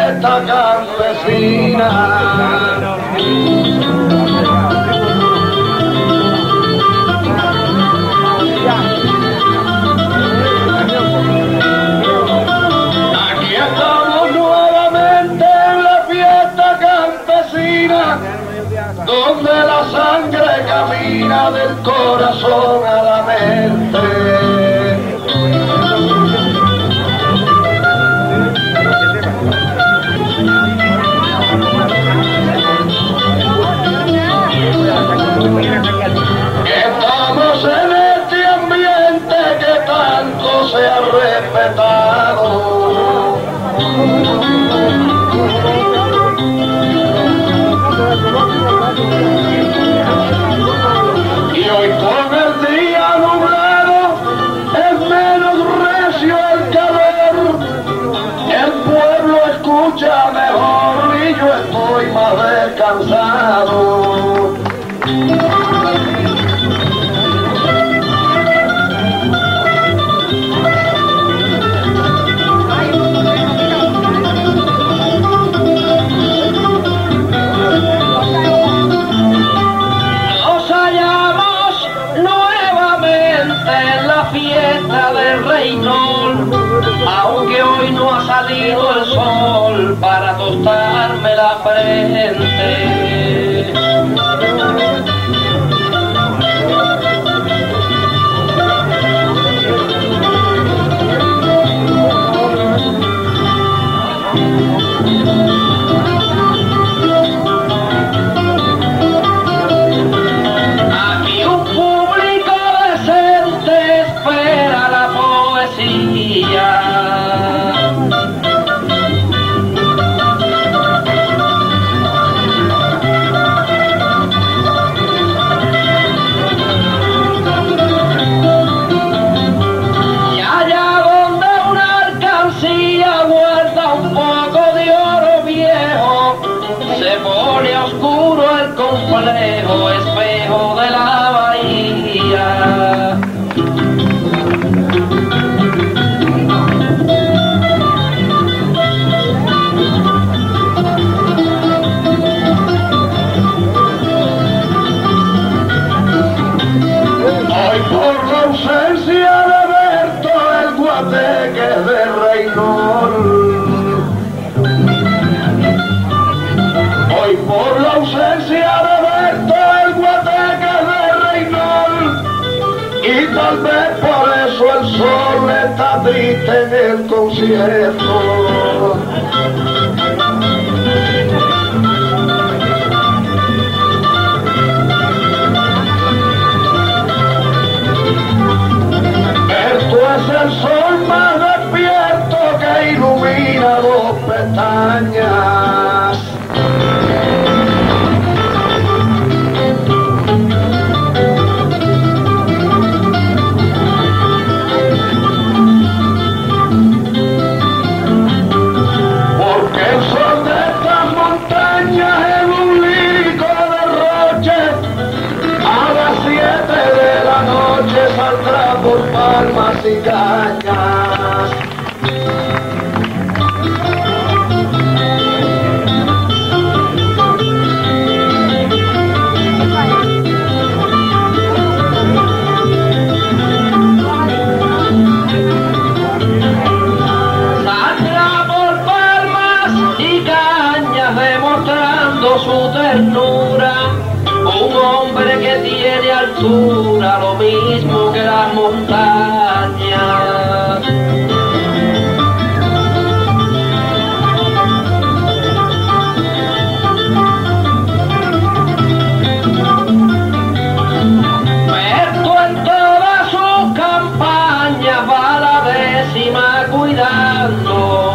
fiesta campesina. Aquí estamos nuevamente en la fiesta campesina, donde la sangre camina del corazón a la mente. Estamos en este ambiente que tanto se ha respetado. Y hoy con el día nublado es menos recio el calor. El pueblo escucha mejor y yo estoy más descansado. Fiesta del Reynol, aunque hoy no ha salido el sol para tostarme la frente. Aquí un público decente espera la poesía. Y allá donde una alcancía guarda un poco de oro viejo, se pone a oscuro el complejo espejo de la bahía. Hoy por la ausencia de Berto el guateque de Reynol. Hoy por la ausencia de Berto el guateque de Reynol. Y tal vez por eso el sol está triste en el concierto. Es el sol más despierto que ilumina dos pestañas. Porque el sol de estas montañas es un lírico derroche. A las 7 de la noche saldrá por palmas y cañas. Saldrá por palmas y cañas demostrando su ternura. Un hombre que tiene altura, lo mismo que las montañas. Berto en todas sus campañas va a la 10ª cuidando.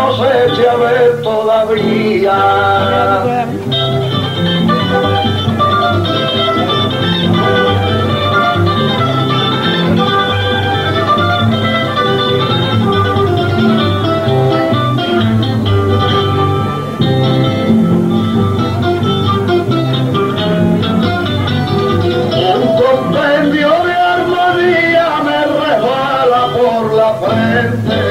no se eche a ver todavía. Un compendio de armonía me resbala por la frente.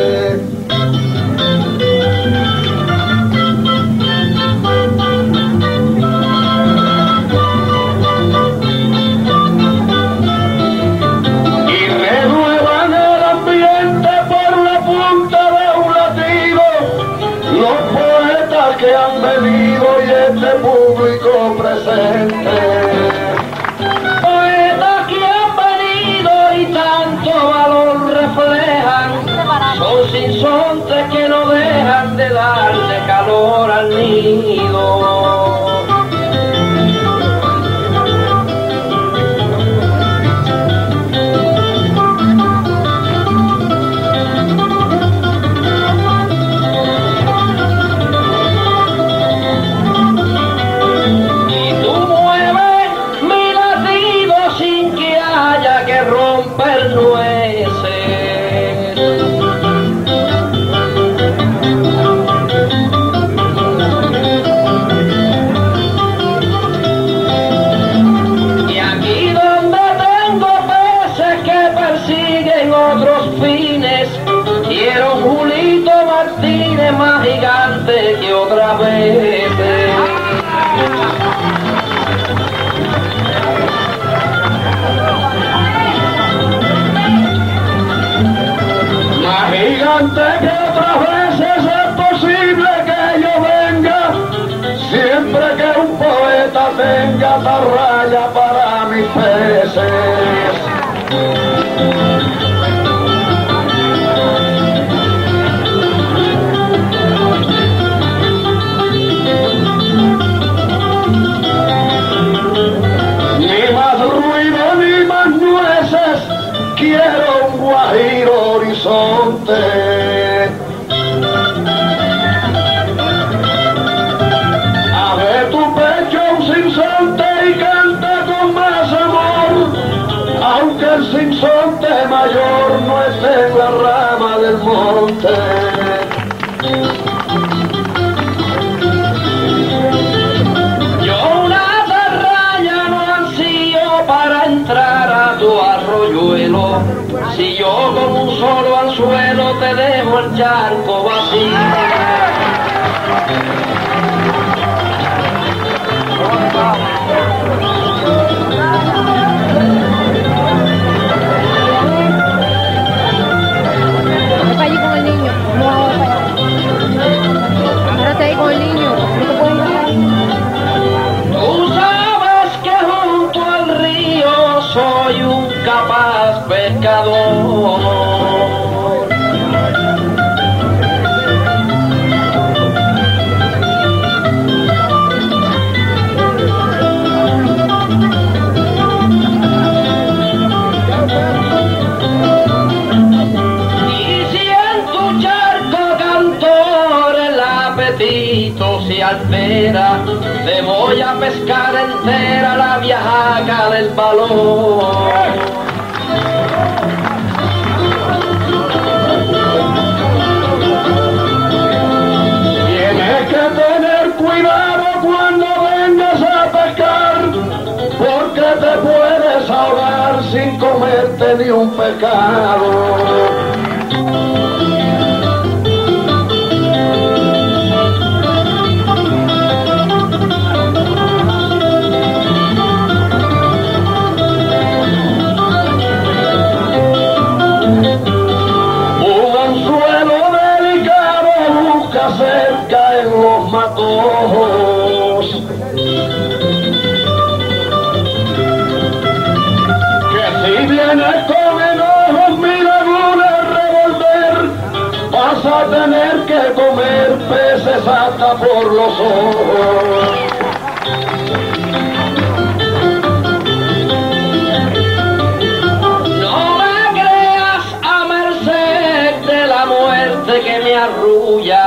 Que han venido y este público presente. Poetas que han venido y tanto valor reflejan, son sinsontes que no dejan de darle calor al nido. Romper nueces. Y aquí donde tengo peces que persiguen otros fines, quiero un Julito Martínez más gigante que otras veces. Gigante que otras veces es posible que yo venga, siempre que un poeta tenga atarraya para mis peces. Ni más ruido ni más nueces, quiero un guajiro horizonte. Abre tu pecho un sinsonte y canta con más amor, aunque el sinsonte mayor no esté en la rama del monte. Yo una atarraya no ansío para entrar a tu arroyuelo. Si yo con un solo anzuelo te dejo el charco vacío. Voy allí con el niño. No, voy para allá. Párate ahí con el niño. No te puedes ir ahí. Tú sabes que junto al río soy un capaz pescador. Y si en tu charco cantor el apetito se altera, te voy a pescar entera la viajaca del valor. Tienes que tener cuidado cuando vengas a pescar, porque te puedes ahogar sin comerte ni un pecado. Un anzuelo delicado busca cerca en los matojos, que si vienes con enojos mi laguna revolver, vas a tener que comer peces hasta por los ojos. No me creas a merced de la muerte que me arrulla.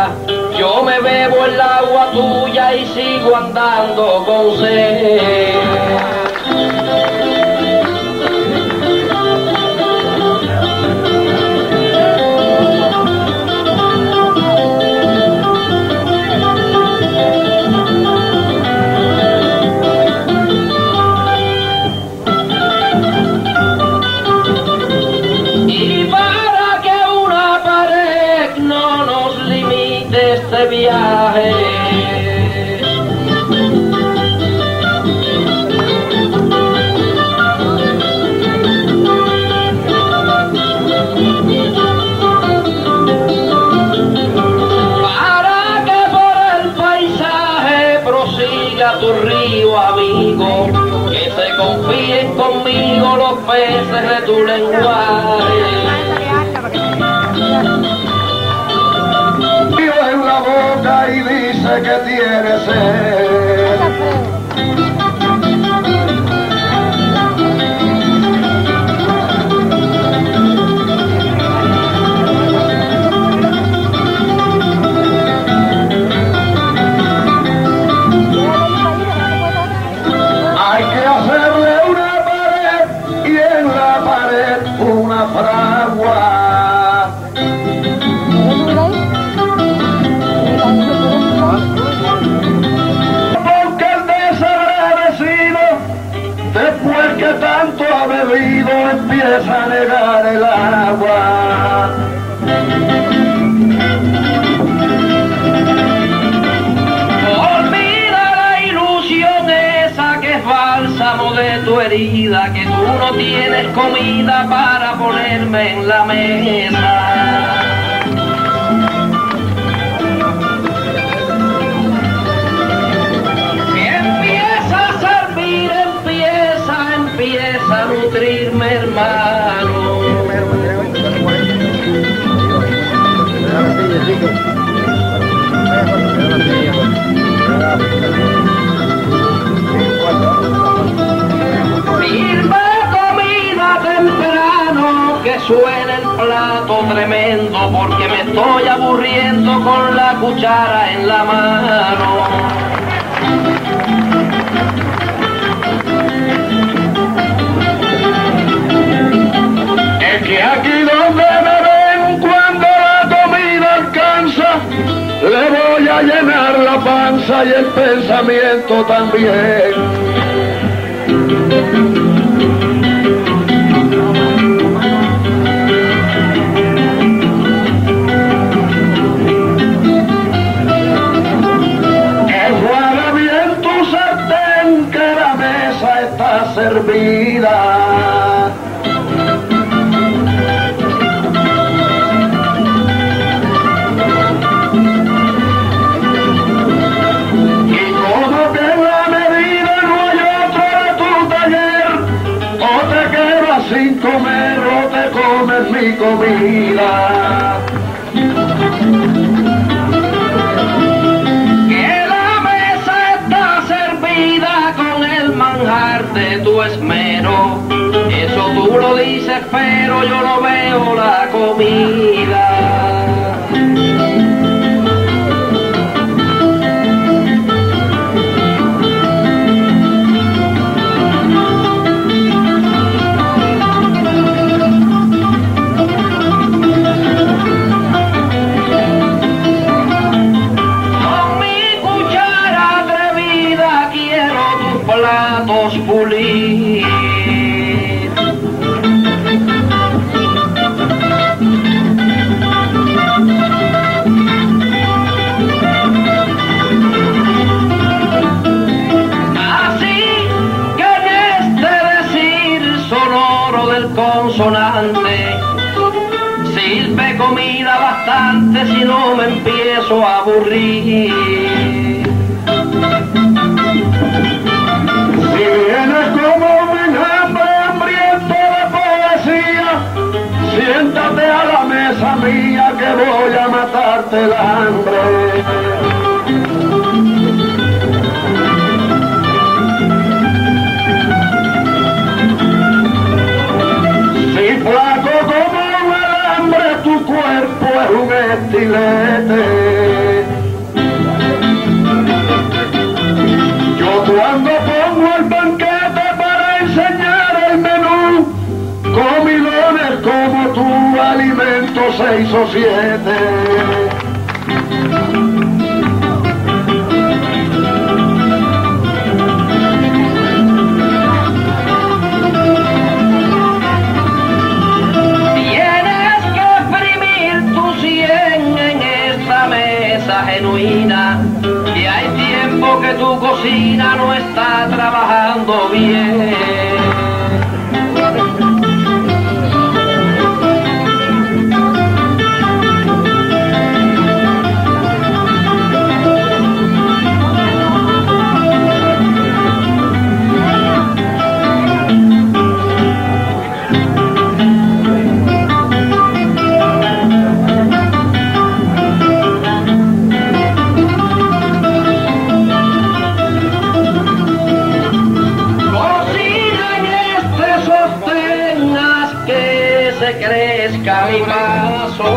el agua tuya y sigo andando con sed. Y para que una pared no nos limite este viaje, para que por el paisaje prosiga tu río amigo, que se confíen conmigo los peces de tu lenguaje. Dios en la boca y dice que tiene sed. Hay que hacerle una pared y en la pared una fragua. Porque el desagradecido, después que tanto ha bebido, empieza a negar el agua. Olvida la ilusión esa que es bálsamo de tu herida, que tú no tienes comida para ponerme en la mesa. Empieza a nutrirme, hermano. Sirve comida temprano, que suene el plato tremendo, porque me estoy aburriendo con la cuchara en la mano. Es que aquí donde me ven, cuando la comida alcanza, le voy a llenar la panza y el pensamiento también. Que fuera bien tu sartén, que la mesa está servida. Sin comer o te comes mi comida. Que la mesa está servida con el manjar de tu esmero. Eso tú lo dices, pero yo no veo la comida. Platos pulir. Así que en este decir sonoro del consonante, sirve comida bastante si no me empiezo a aburrir. Si vienes como un enjambre hambriento de poesía, siéntate a la mesa mía que voy a matarte el hambre. Si flaco como un alambre tu cuerpo es un estilete. mujer como tu alimento 6 o 7. Genuina, que hay tiempo que tu cocina no está trabajando bien. Crezca mi paso.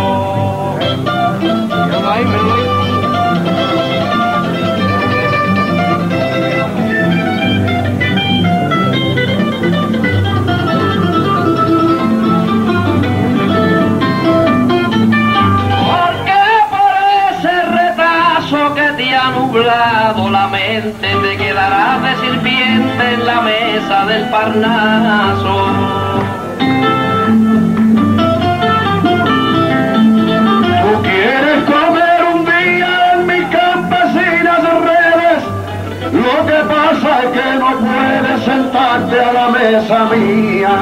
Porque por ese retazo que te ha nublado la mente te quedarás de sirviente en la mesa del Parnaso. ¿Quieres comer un día en mis campesinas redes? Lo que pasa es que no puedes sentarte a la mesa mía.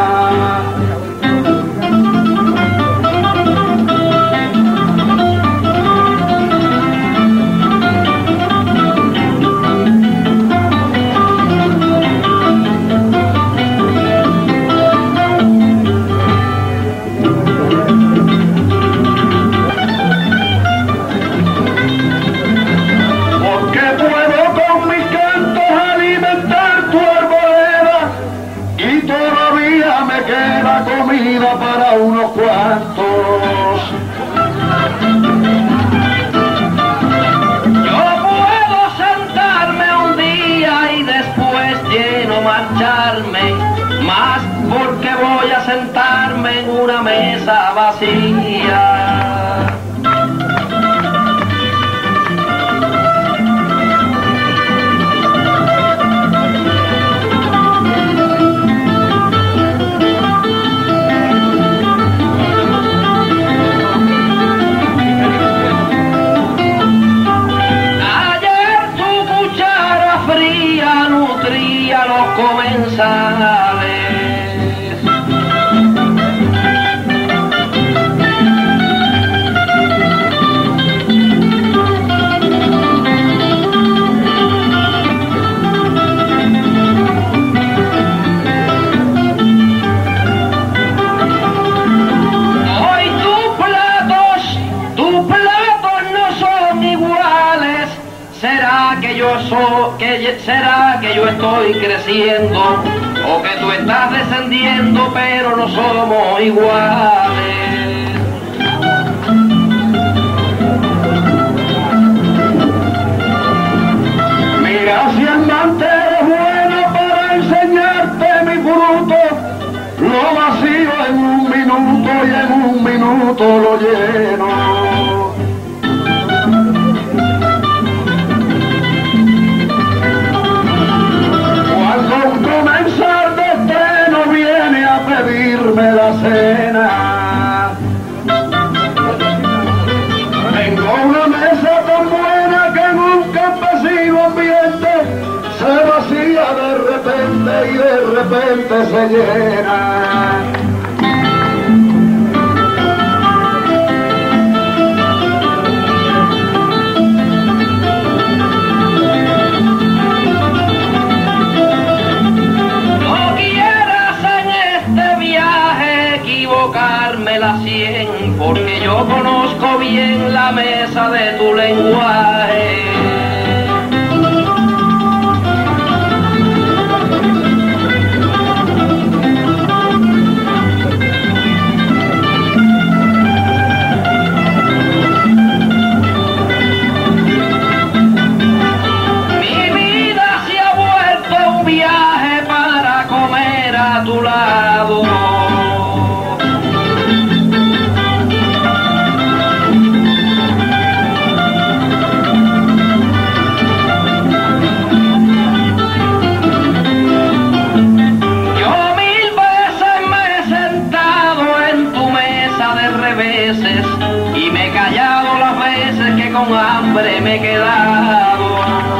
Comida para unos cuantos. Yo puedo sentarme un día y después lleno marcharme, más porque voy a sentarme en una mesa vacía. Comensales. Hoy tus platos no son iguales. ¿Será que yo estoy creciendo o que tú estás descendiendo, pero no somos iguales? Mira, si el mantel es bueno para enseñarte mi fruto, lo vacío en un minuto y en un minuto lo lleno. Comenzar de estreno viene a pedirme la cena. Tengo una mesa tan buena que en un campesino ambiente se vacía de repente y de repente se llena. Porque yo conozco bien la mesa de tu lenguaje. Mi vida se ha vuelto un viaje para comer a tu lado. me he quedado.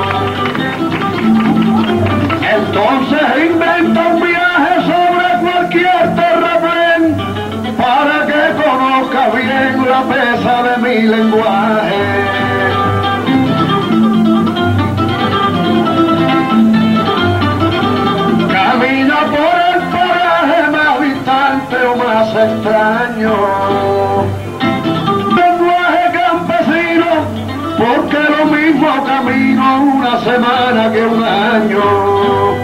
Entonces inventa un viaje sobre cualquier terraplén para que conozca bien la pesa de mi lenguaje. Camina por el paraje más distante o más extraño. Lenguaje campesino, porque lo mismo camino una semana que un año.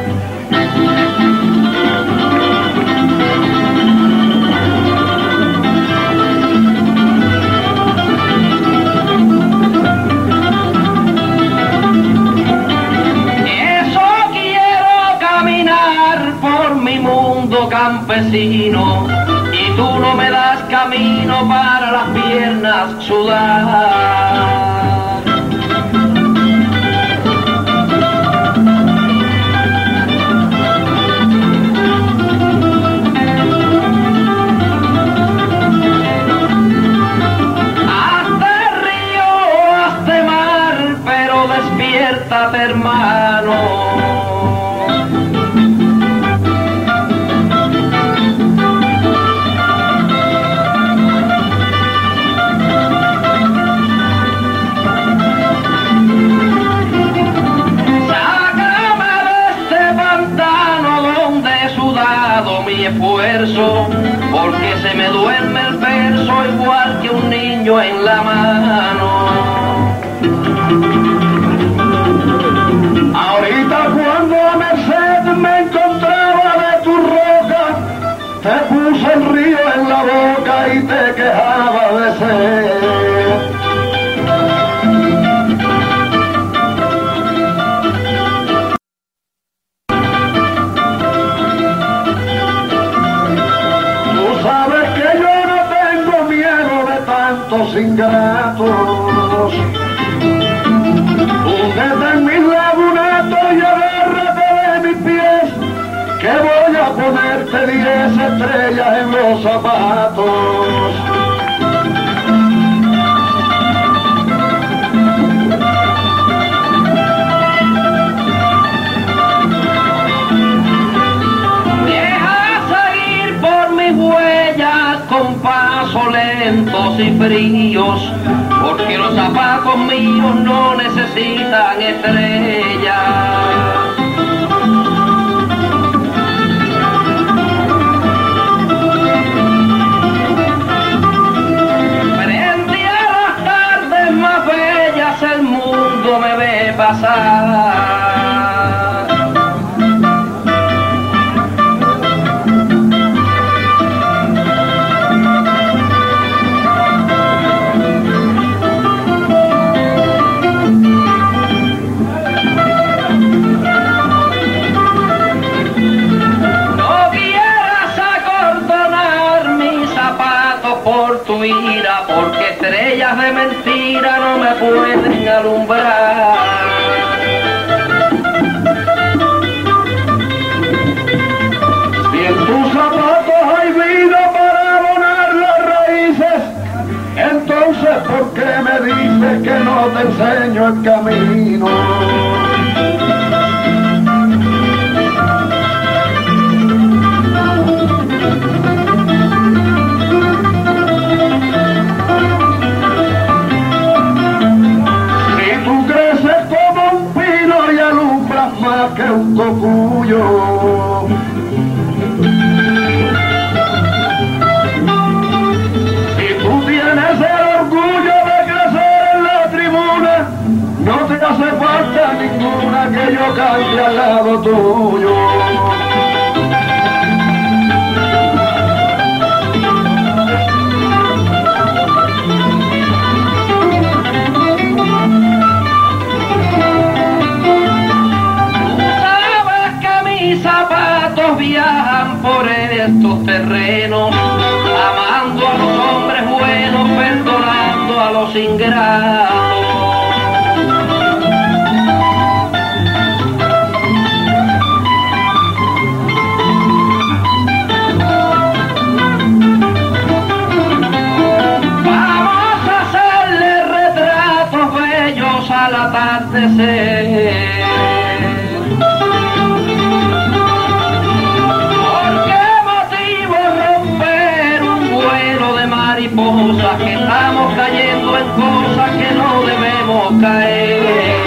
Campesino, y tú no me das camino para las piernas sudar. Hazte río, hazte mar, pero despiértate, hermano. Esfuerzo, porque se me duerme el verso igual que un niño en la mano. Ahorita cuando a merced me encontraba de tu roca, te puse el río en la boca y te quejaba de sed. Ingratos, húndete en mis lagunetos y agárrate de mis pies, que voy a ponerte 10 estrellas en los zapatos. Con pasos lentos y fríos, porque los zapatos míos no necesitan estrellas. Frente a las tardes más bellas el mundo me ve pasar. Porque estrellas de mentira no me pueden alumbrar. Si en tus zapatos hay vida para abonar las raíces, entonces ¿por qué me dices que no te enseño el camino? Que un cocuyo. Si tú tienes el orgullo de crecer en la tribuna, no te hace falta ninguna que yo cante al lado tuyo. Viajan por estos terrenos, amando a los hombres buenos, perdonando a los ingratos. Vamos a hacerle retratos bellos a ser. ¿Por qué motivo romper un vuelo de mariposas que estamos cayendo en cosas que no debemos caer?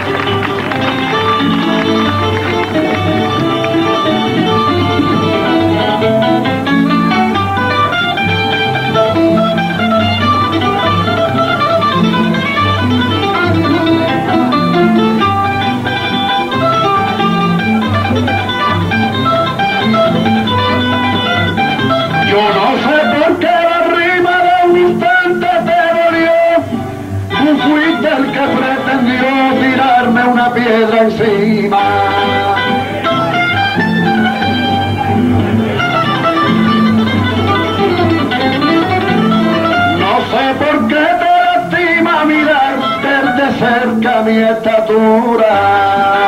Yo no sé por qué la rima de un instante te dolió. Tú fuiste el que pretendió tirarme una piedra encima. No sé por qué te lastima mirarte de cerca mi estatura.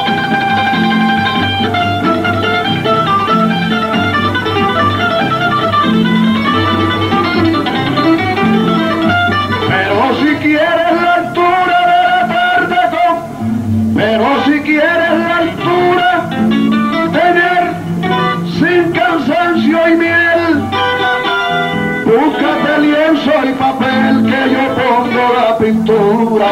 Pero si quieres la altura, tener sin cansancio y miel, búscate lienzo y papel que yo pongo la pintura.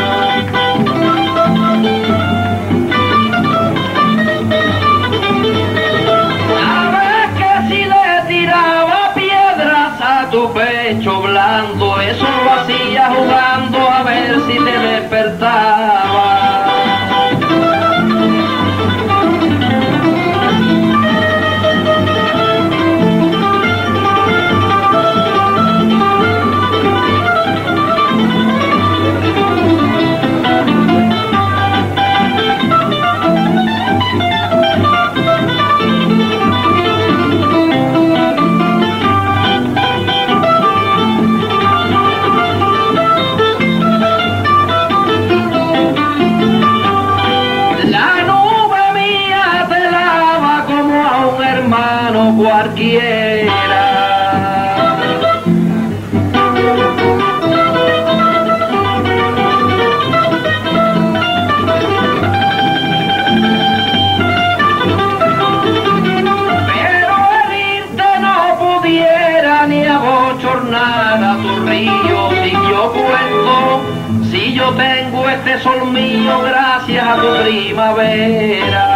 Sabes que si le tiraba piedras a tu pecho blando, eso lo hacía jugando a ver si te despertaba. Cualquiera. Pero herirte no pudiera ni abochornar a tu río si yo cuento, si yo tengo este sol mío gracias a tu primavera.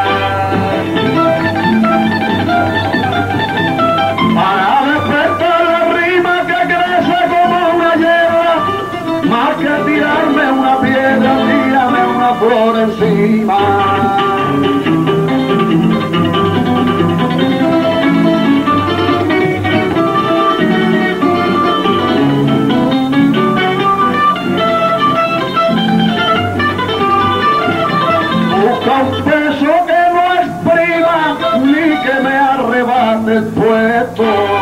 Para despertar la rima que crece como una hierba, más que tirarme una piedra, tírame una flor encima. Busca un beso que no exprima ni que me arrebate el puesto.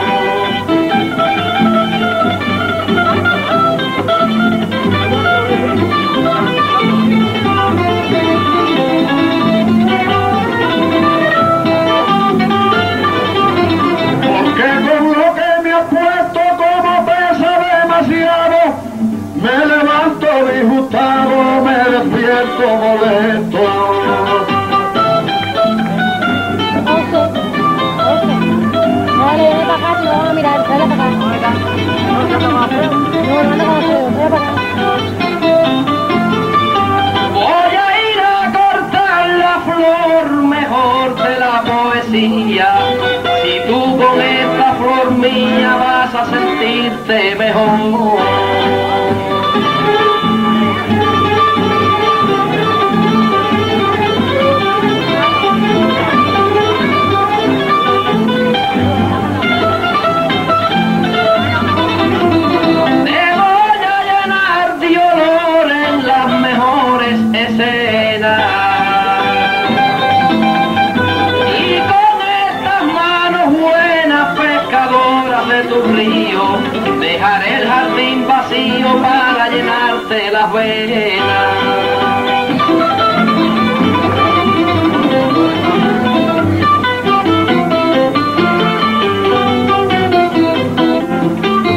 Porque con lo que me ha puesto como pesa demasiado, me levanto disgustado, me despierto molesto. Dale, ven para acá, si no van a mirar, dale para acá. No, anda como feo, dale para acá. Voy a ir a cortar la flor mejor de la poesía. Si tú con esta flor mía vas a sentirte mejor. Dejaré el jardín vacío para llenarte las venas.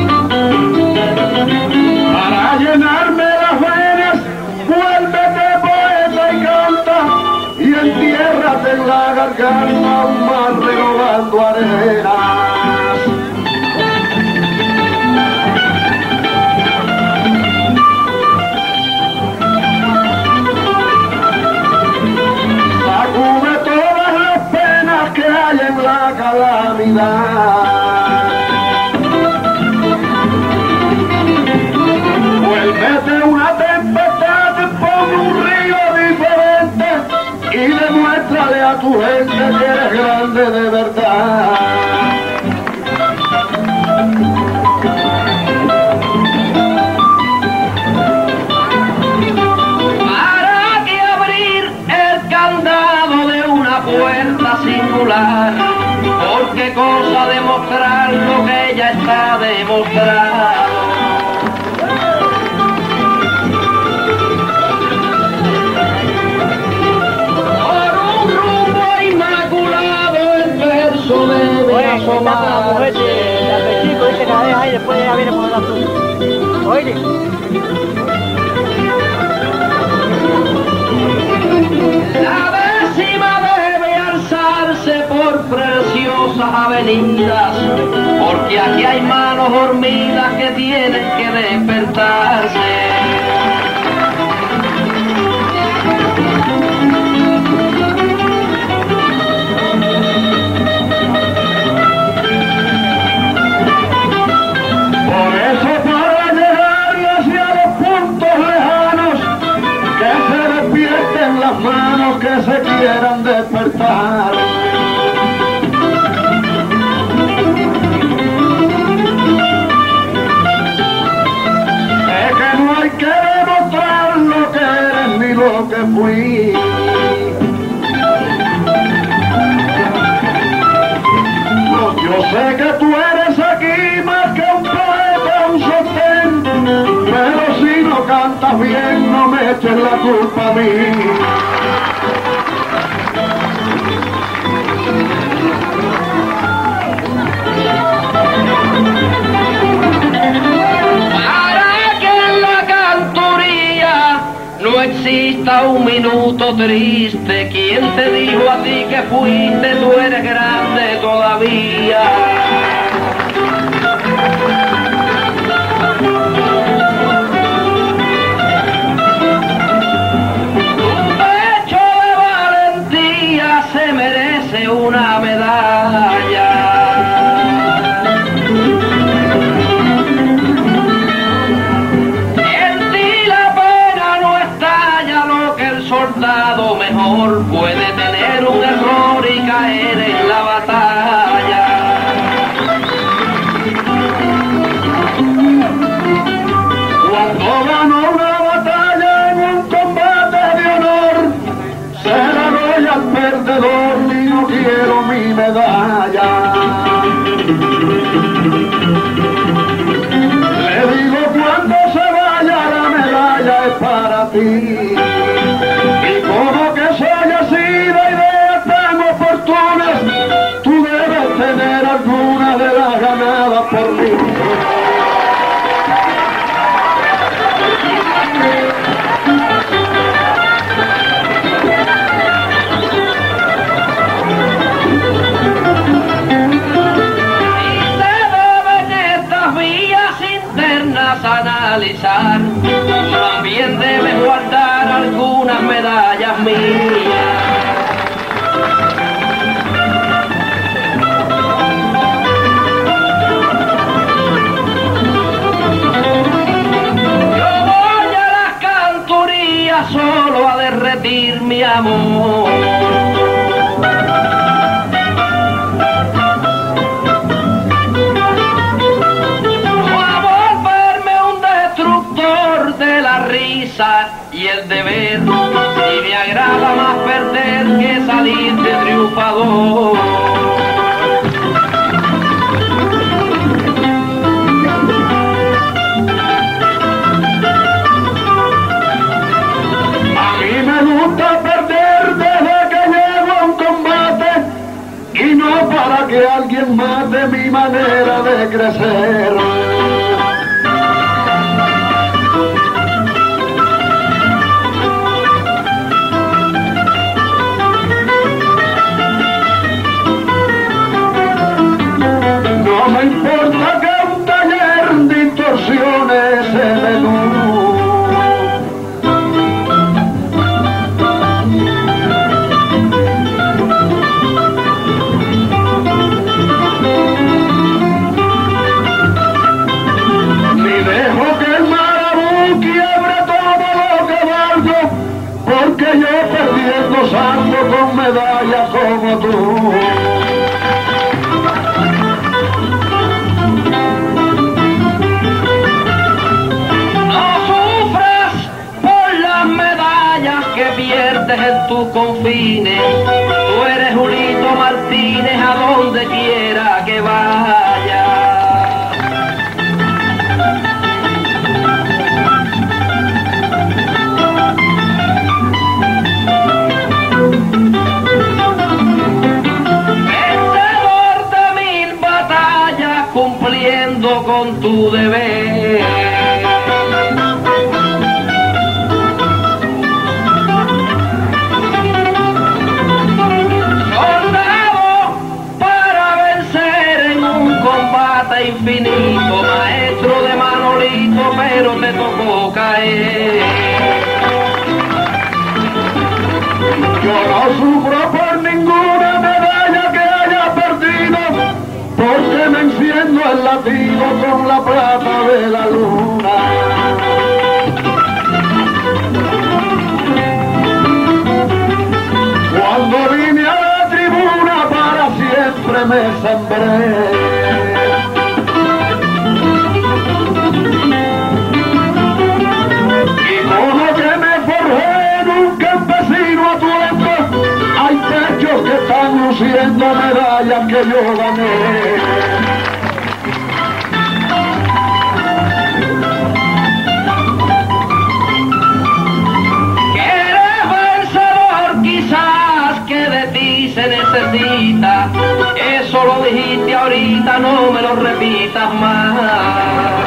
Para llenarme las venas, vuélvete por grande de verdad. ¿Para qué abrir el candado de una puerta singular? ¿Por qué cosa demostrar lo que ya está demostrado? Oye, está con la mujer de apetito, dice cada vez ahí, después ya viene por hablar tú. Oye. La décima debe alzarse por preciosas avenidas, porque aquí hay manos dormidas que tienen que despertarse. Las manos que se quieran despertar. Es que no hay que demostrar lo que eres ni lo que fui. No, yo sé que tú eres aquí más que un poeta, un sostén, pero si no cantas bien no me eches la culpa a mí. Para que en la cantoría no exista un minuto triste, ¿quién te dijo a ti que fuiste? Tú eres grande todavía. Se merece una medalla. En ti la pena no estalla, lo que el soldado mejor puede tener un error y caer en la batalla. Cuando ganó una batalla en un combate de honor, se la doy al perdedor y no quiero mi medalla. Le digo cuando se vaya la medalla es para ti. Y como que soy así de ideas tan oportunas, tú debes tener alguna de las ganadas por mí. Analizar, también debes guardar algunas medallas mías. Yo voy a las cantorías solo a derretir mi amor. Y el deber, y me agrada más perder que salir de triunfador. A mí me gusta perder desde que llego a un combate y no para que alguien mate mi manera de crecer. No me importa que un taller de distorsiones se menú. Martínez, tú eres Julito Martínez a donde quiera que vaya. Vencedor de 1000 batallas, cumpliendo con tu deber. Infinito, maestro de Manolito, pero te tocó caer. Yo no sufro por ninguna medalla que haya perdido, porque me enciendo el latido con la plata de la luna. Cuando vine a la tribuna para siempre me sembré. Que están luciendo medallas que yo gané. Que eres vencedor, quizás que de ti se necesita. Eso lo dijiste ahorita, no me lo repitas más.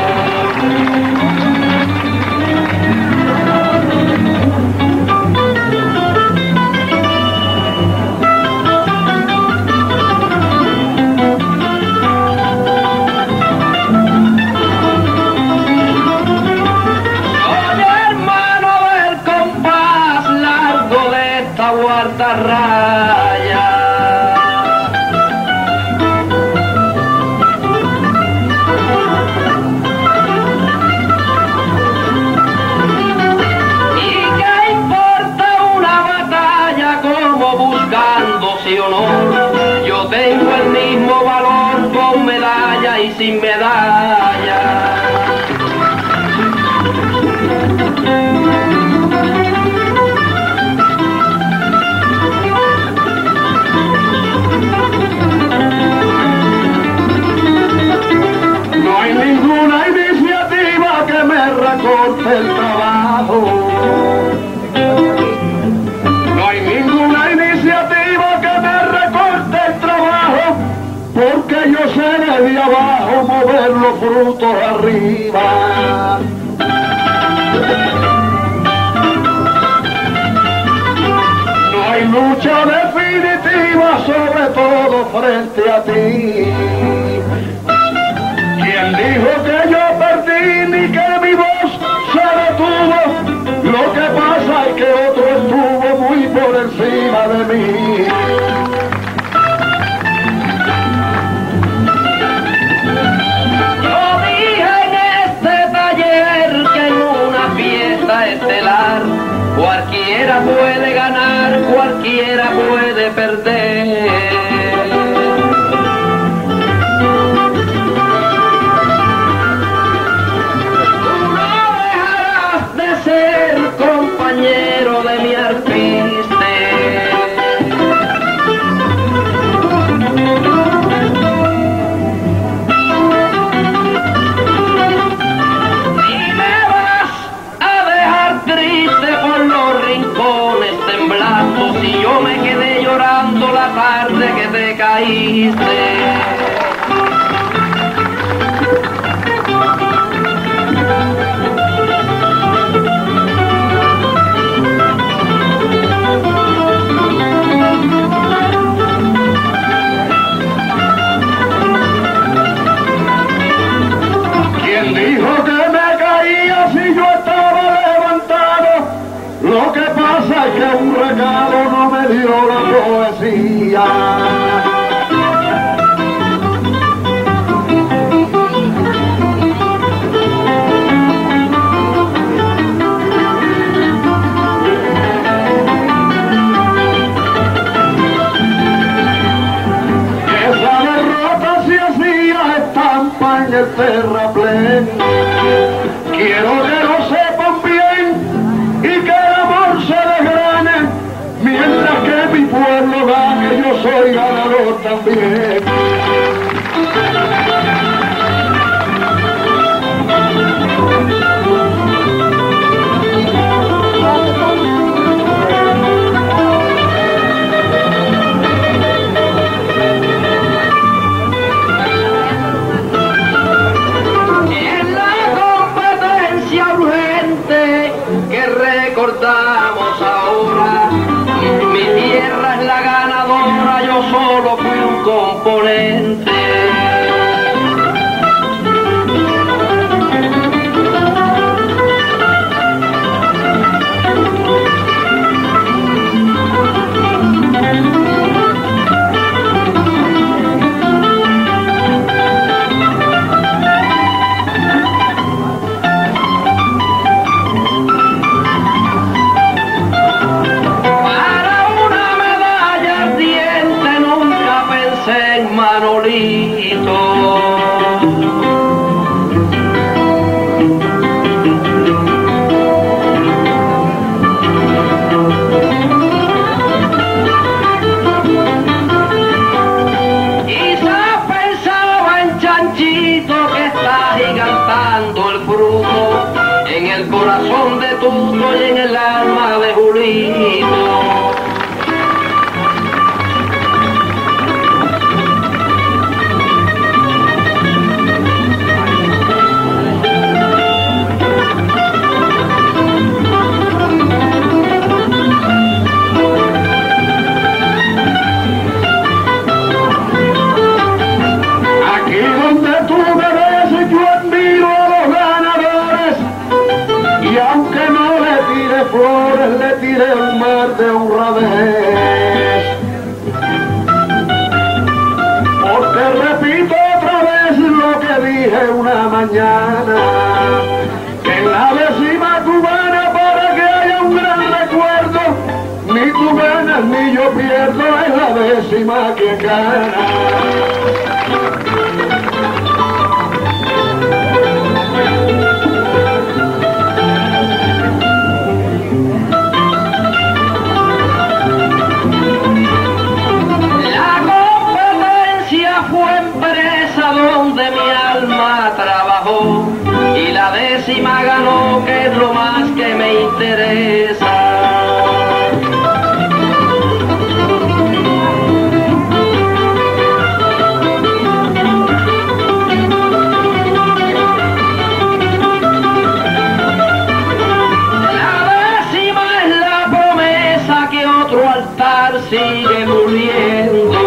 Raya. ¿Y qué importa una batalla como buscando sí o no? Yo tengo el mismo valor con medalla y sin medalla. No hay ninguna iniciativa que me recorte el trabajo. No hay ninguna iniciativa que me recorte el trabajo, porque yo sé desde abajo mover los frutos arriba. No hay lucha definitiva, sobre todo frente a ti. ¿Quién dijo que yo perdí ni que mi voz se detuvo? Lo que pasa es que otro estuvo muy por encima de mí. Yo dije en este taller que en una fiesta estelar cualquiera puede ganar, cualquiera puede perder. Compañero de mi arpiste, y me vas a dejar triste por los rincones temblando, si yo me quedé llorando la tarde que te caíste. Dijo que me caía si yo estaba levantado. Lo que pasa es que un regalo no me dio la poesía. Esa derrota se hacía estampa en el terraplén. Quiero que lo sepan bien y que el amor se desgrane, mientras que yo soy ganador también. En la competencia urgente que recordamos ahora, mi tierra es la ganadora, yo solo fui un componente. En Manolito. Quizás pensaba en Chanchito que está gigantando el fruto en el corazón de Tuto y en el alma de Julito. Flores le tiré un mar de honradez, porque repito otra vez lo que dije una mañana, que en la décima tú ganas para que haya un gran recuerdo, ni tú ganas ni yo pierdo, es la décima que gana. Donde mi alma trabajó y la décima ganó, que es lo más que me interesa. La décima es la promesa que otro altar sigue muriendo.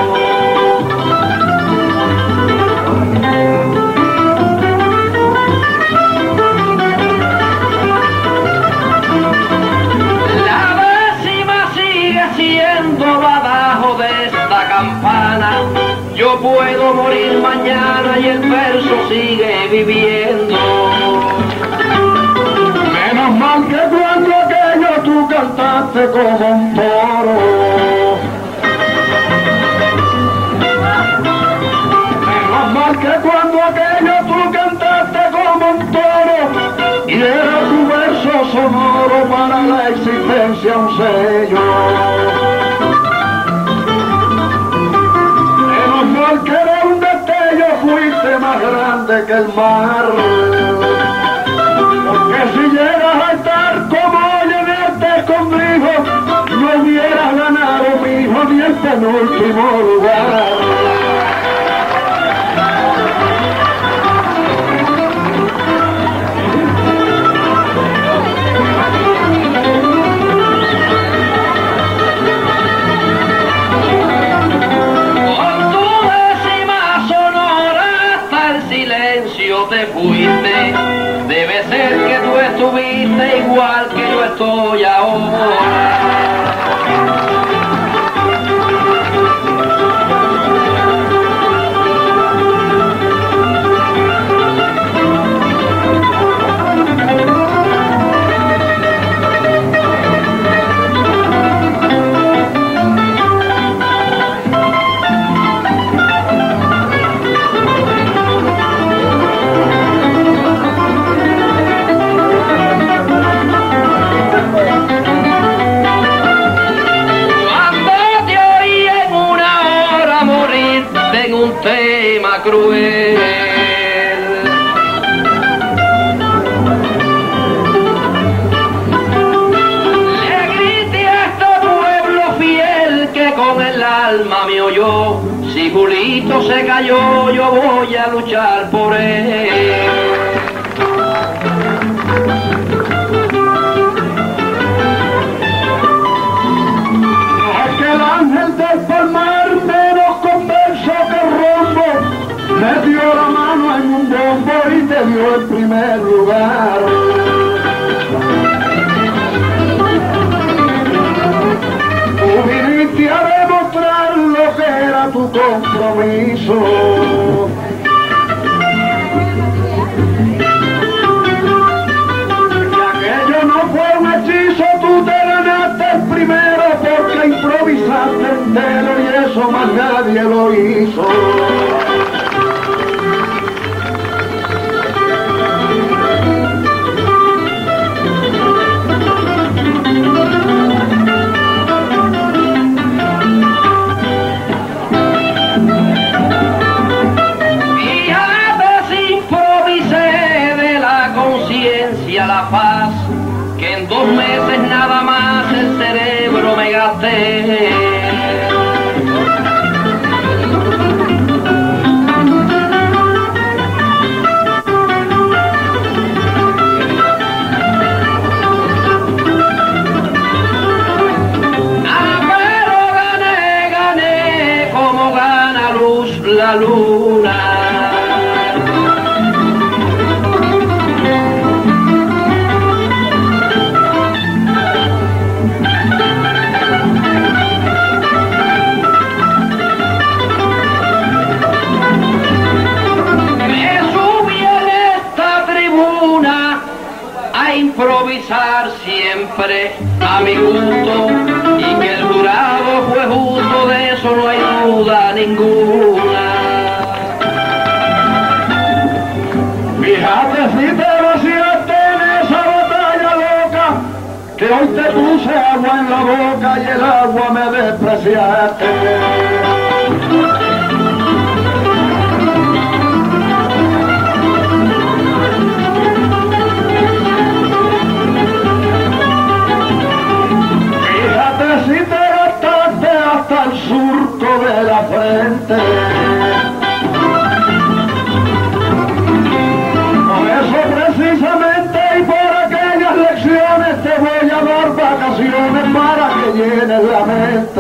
Abajo de esta campana, yo puedo morir mañana y el verso sigue viviendo. Menos mal que cuando aquello tú cantaste como un toro, menos mal que cuando aquello tú cantaste como un toro, y era tu verso sonoro para la existencia un sello. Que era un destello, fuiste más grande que el mar, porque si llegas a estar como llenarte conmigo, no hubieras ganado, mijo, ni el penúltimo lugar. Te fuiste, debe ser que tú estuviste igual que yo estoy ahora. se cayó, yo voy a luchar por él. El ángel del palmar menos converso que rombo, me dio la mano en un bombo y te dio el primer lugar. Tú viniste a demostrar lo que era tu compromiso. Y aquello no fue un hechizo, tú te ganaste el primero porque improvisaste entero y eso más nadie lo hizo. La paz, que en 2 meses nada más el cerebro me gasté. Pero gané como gana luz la luna. Improvisar siempre a mi gusto y que el jurado fue justo, de eso no hay duda ninguna. Fíjate si te vaciaste en esa batalla loca, que hoy te puse agua en la boca y el agua me despreciaste. Si te gastaste hasta el surco de la frente. Por eso precisamente y por aquellas lecciones te voy a dar vacaciones para que llenes la mente.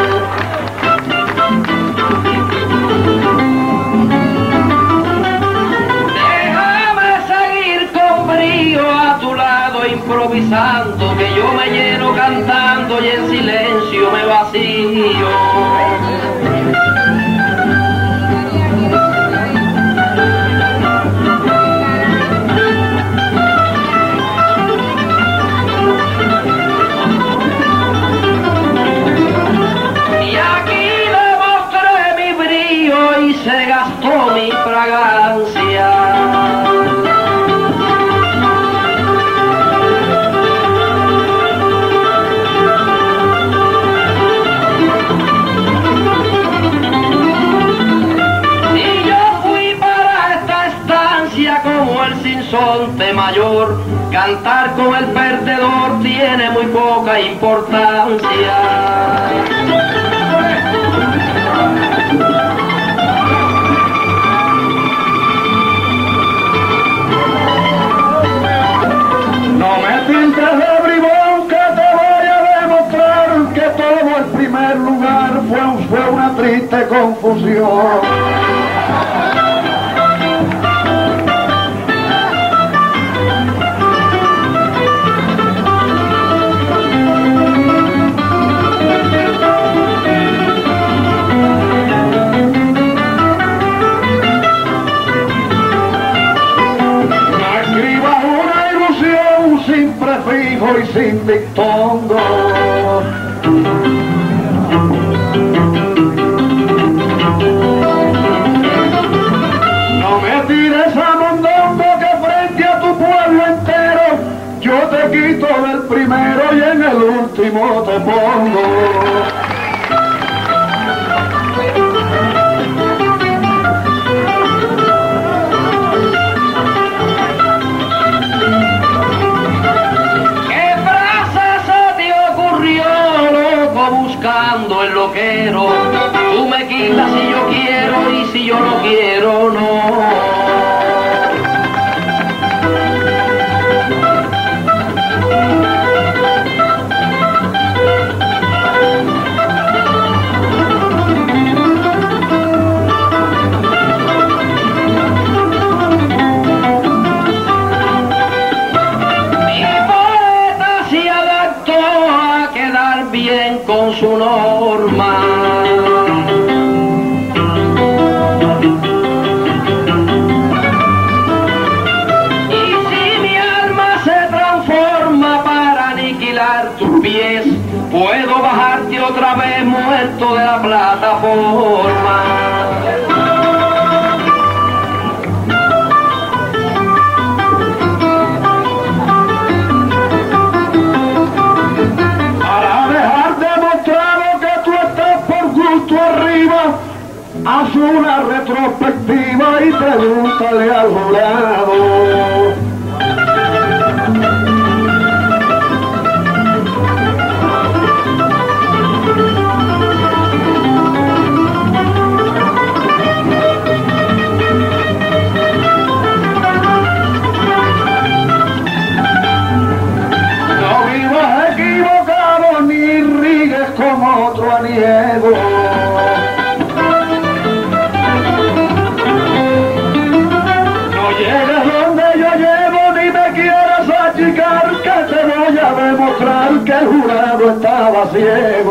Improvisando, que yo me lleno cantando y en silencio me vacío. Y aquí demostré mi brillo y se gastó mi fragancia. Como el sinsonte mayor, cantar con el perdedor tiene muy poca importancia. No me pintes de bribón, que te voy a demostrar que todo el primer lugar fue una triste confusión. Prefijo y sin dictongo. No me tires a mondongo, que frente a tu pueblo entero yo te quito del primero y en el último te pongo. buscando el loquero, tú me quitas si yo quiero y si alto de la plataforma. Para dejar demostrado que tú estás por gusto arriba, haz una retrospectiva y pregúntale al jurado. No vivas equivocado ni rigues con otro aniego. Que te voy a demostrar que el jurado estaba ciego.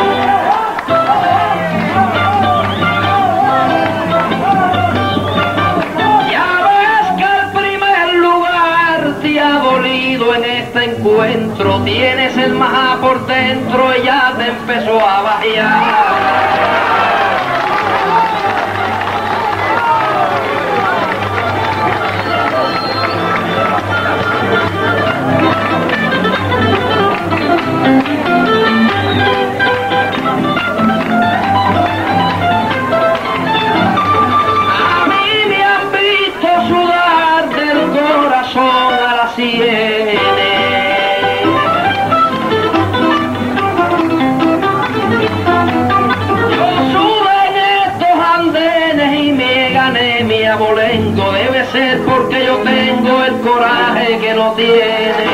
Ya ves que el primer lugar te ha dolido en este encuentro. Tienes el maja por dentro y ya te empezó a bajear. Abolengo, debe ser porque yo tengo el coraje que no tiene.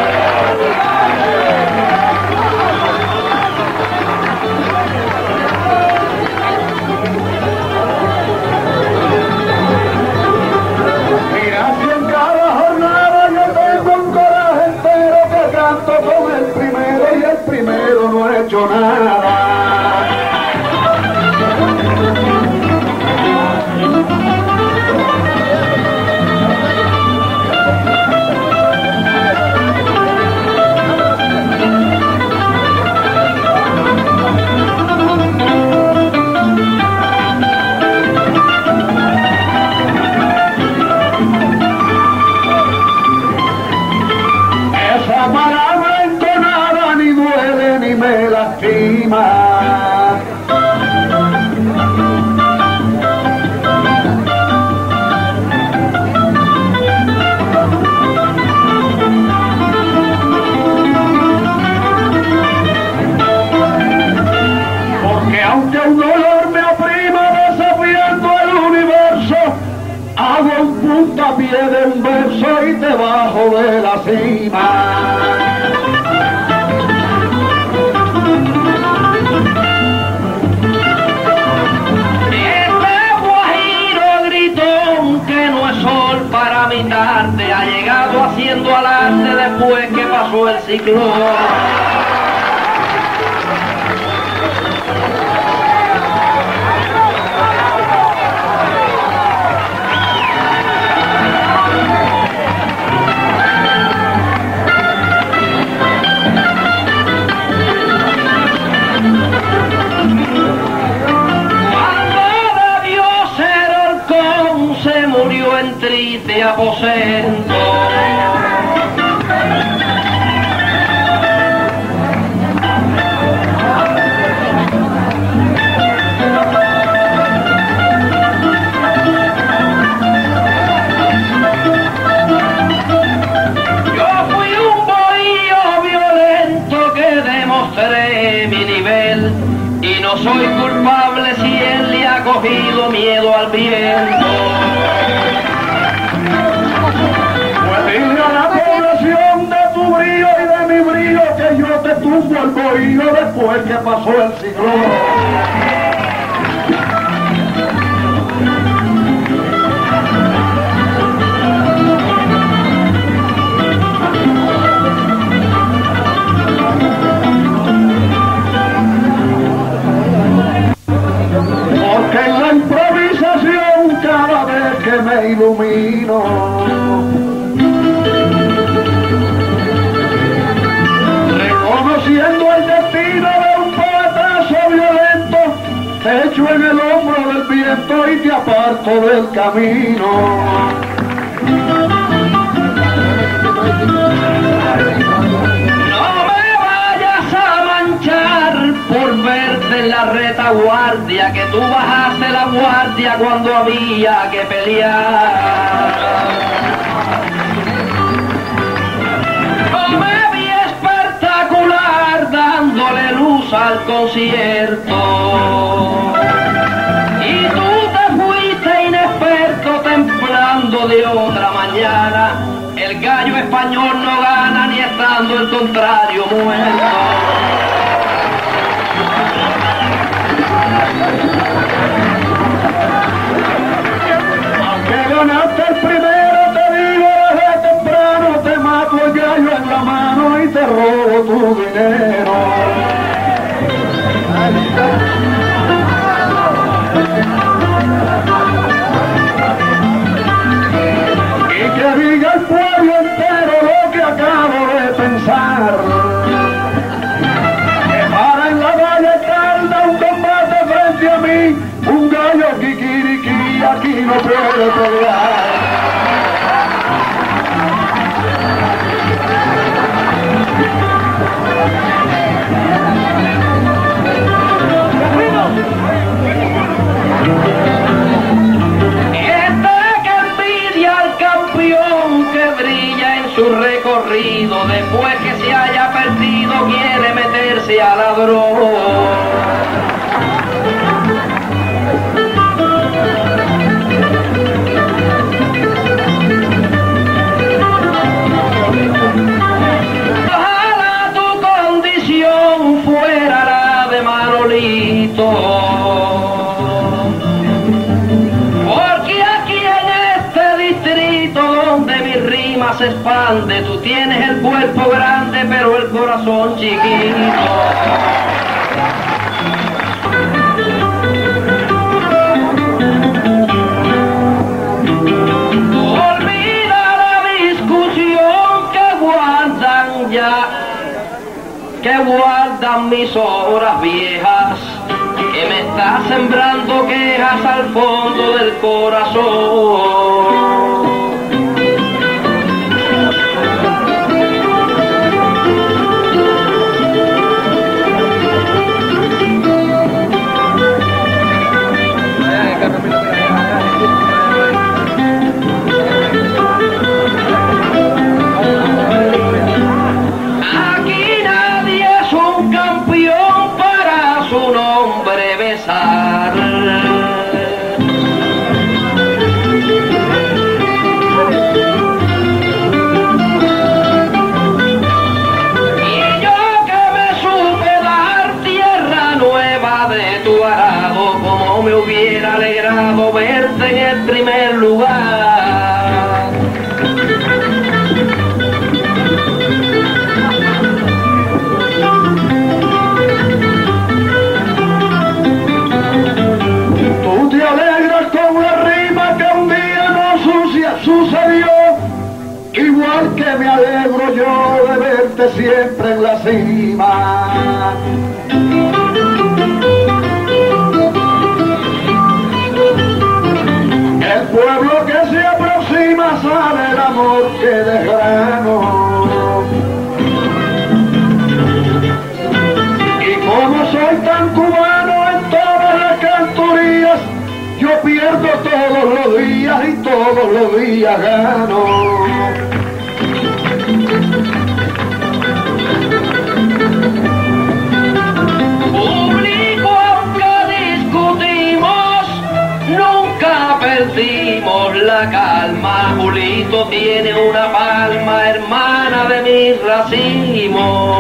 Mira, si en cada jornada yo tengo un coraje entero que canto con el primero y el primero no ha hecho nada. Palabra entonada ni duele ni me lastima. Porque aunque un dolor me oprima desafiando el universo, hago un puntapié de un verso y te bajo de la cima. Mi tarde ha llegado haciendo alarde después que pasó el ciclón. En triste aposento. Yo fui un bohío violento que demostré mi nivel y no soy culpable si él le ha cogido miedo al viento. Pues dile a la población de tu brío y de mi brío que yo te tumbo el bohío después que pasó el ciclón. Porque en la improvisación cada vez que me ilumino, reconociendo el destino de un poetazo violento, siento y te aparto del camino. No me vayas a manchar por verte en la retaguardia, que tú bajaste la guardia cuando había que pelear. No me vi espectacular dándole luz al concierto. Y tú te fuiste inexperto templando de otra mañana. El gallo español no gana ni estando el contrario muerto. Aunque ganaste el primero, te digo desde temprano, te mato el gallo en la mano y te robo tu dinero. Y que diga el pueblo entero lo que acabo de pensar. Que para en la valle tarda un combate frente a mí, un gallo kikiriki aquí no puede pelear. Su recorrido, después que se haya perdido, quiere meterse a ladrón. Ojalá tu condición fuera la de Manolito, porque aquí en este distrito donde mi rima se expande, tú tienes el cuerpo grande pero el corazón chiquito. Olvida la discusión que guardan mis obras viejas, que me está sembrando quejas al fondo del corazón. Me hubiera alegrado verte en el primer lugar. Tú te alegras con la rima que un día no sucedió, igual que me alegro yo de verte siempre en la cima. El pueblo que se aproxima sabe el amor que desgrano. Y como soy tan cubano en todas las cantorías, yo pierdo todos los días y todos los días gano. Perdimos la calma, Julito tiene una palma, hermana de mis racimos.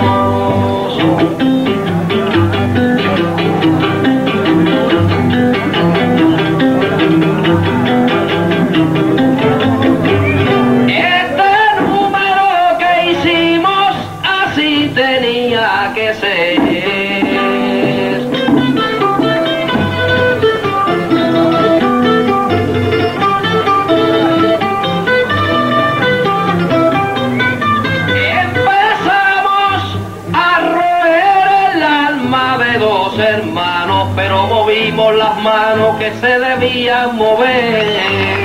Este número que hicimos así tenía que ser. Empezamos a roer que se debían mover.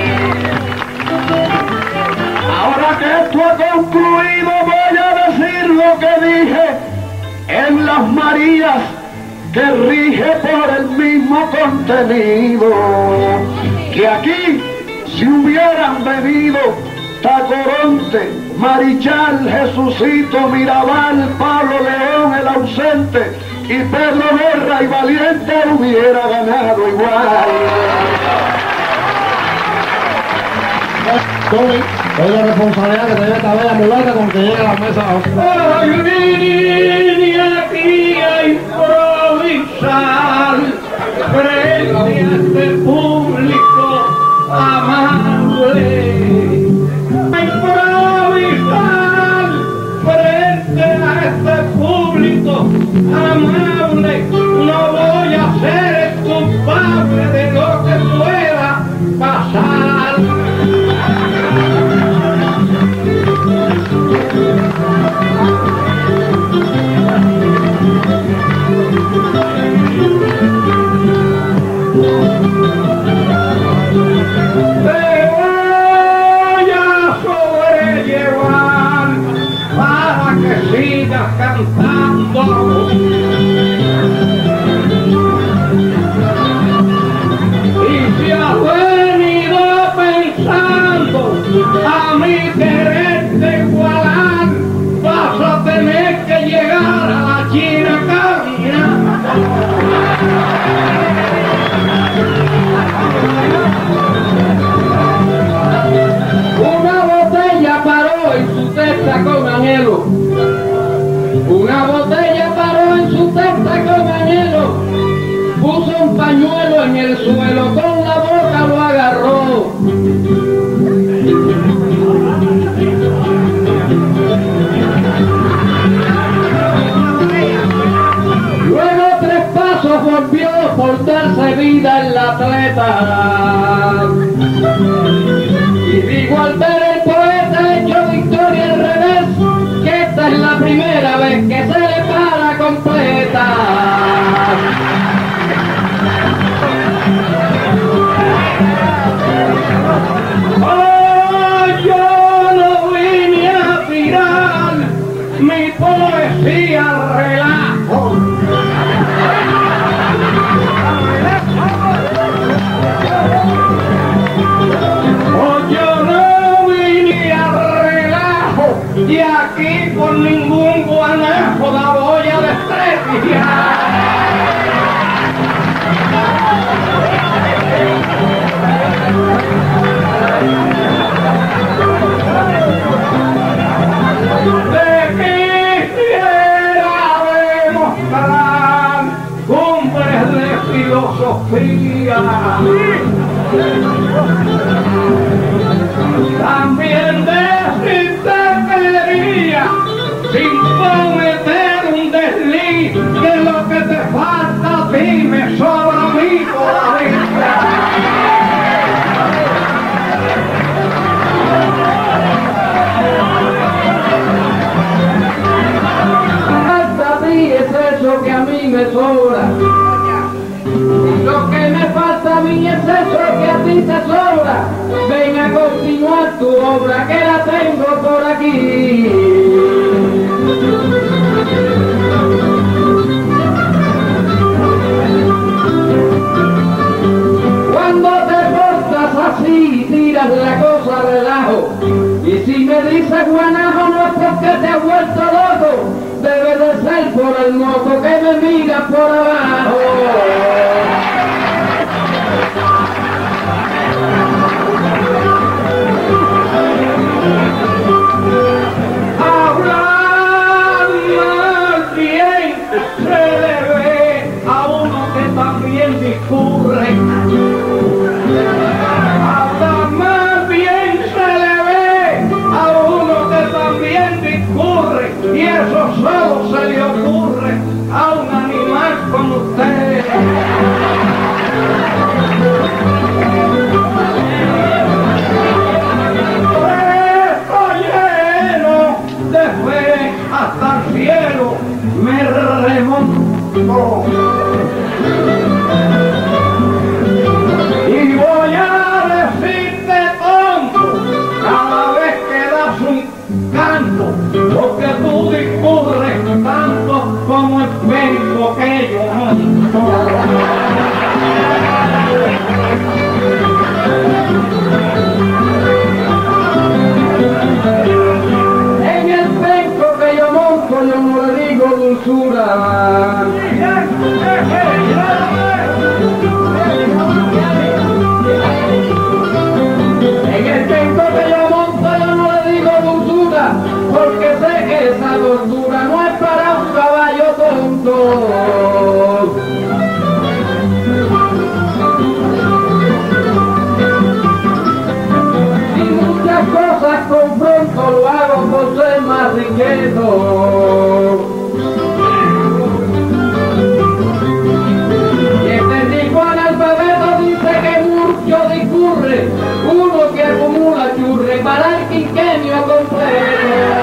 Ahora que esto ha concluido, voy a decir lo que dije en las Marías, que rige por el mismo contenido. Que aquí, si hubieran venido Tacoronte, Marichal, Jesucito, Mirabal, Pablo León, el ausente, y Pedro Guerra y Valiente, hubiera ganado igual. Tony, es la responsabilidad que tiene esta bella mulata con que llegue a la mesa. Ay, vine aquí a improvisar frente a este público amable. A improvisar frente a este público amable. No voy a ser culpable de lo que pueda pasar. Cantando y si has venido pensando a mi quererte igualar, vas a tener que llegar a la Chiracana. Una botella paró en su testa con anhelo. Una botella paró en su testa con anhelo, puso un pañuelo en el suelo, con la boca lo agarró. Luego 3 pasos volvió por darse vida en la atleta. Y digo al ver el poeta hecho victoria al revés, que esta es la primera vez que se le para completa. Oh, yo no vine a tirar mi poesía al relajo. Oh, yo no vine a relajo, y aquí por ningún guanajo la voy a desprestigiar. Te quisiera demostrar cumbres de filosofía, también decirte quería, sin cometer un desliz, que lo que te falta a ti me sobra a mí todavía. Falta a ti es eso que a mí me sobra. Y lo que me falta a mí es eso que a ti te sobra. Ven a continuar tu obra, que la tengo por aquí. Cuando te portas así, tiras la cosa a relajo. Y si me dices guanajo, no es porque te has vuelto loco, debe de ser por el moco que me mira por abajo. Hablar mal bien se le ve a uno que también discurre. Hablar mal bien se le ve a uno que también discurre, y eso solo se le ocurre a un animal como usted. Estoy lleno de fe hasta el cielo, me remonto. canto, porque tú discurres tanto como el penco que yo monto. En el penco que yo monto yo no le digo dulzura. En el penco que yo monto yo no le digo dulzura, porque sé que esa dulzura no es para un caballo tonto. Si muchas cosas confronto, lo hago por ser más riqueto. Y este rico analfabeto dice que mucho discurre, uno que acumula churre para el quinquenio completo.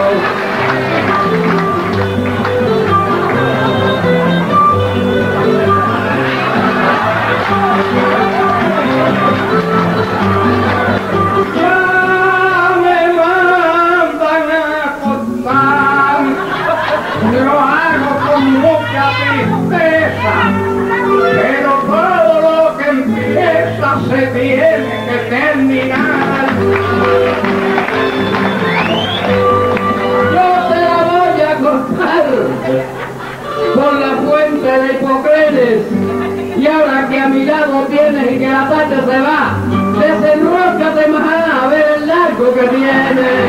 Ya me mandan a acostar, lo hago con mucha tristeza, pero todo lo que empieza se tiene que terminar. Yo te la voy a cortar por la fuente de Hipocretes, y ahora que a mi lado tienes y que la tarde se va, desenrócate más a ver el largo que tienes.